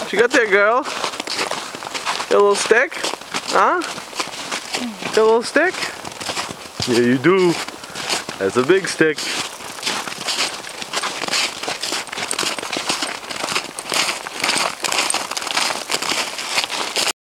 What you got there, girl? Got a little stick? Huh? Got a little stick? Yeah, you do. That's a big stick.